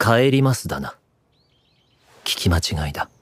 帰りますだな。聞き間違いだ。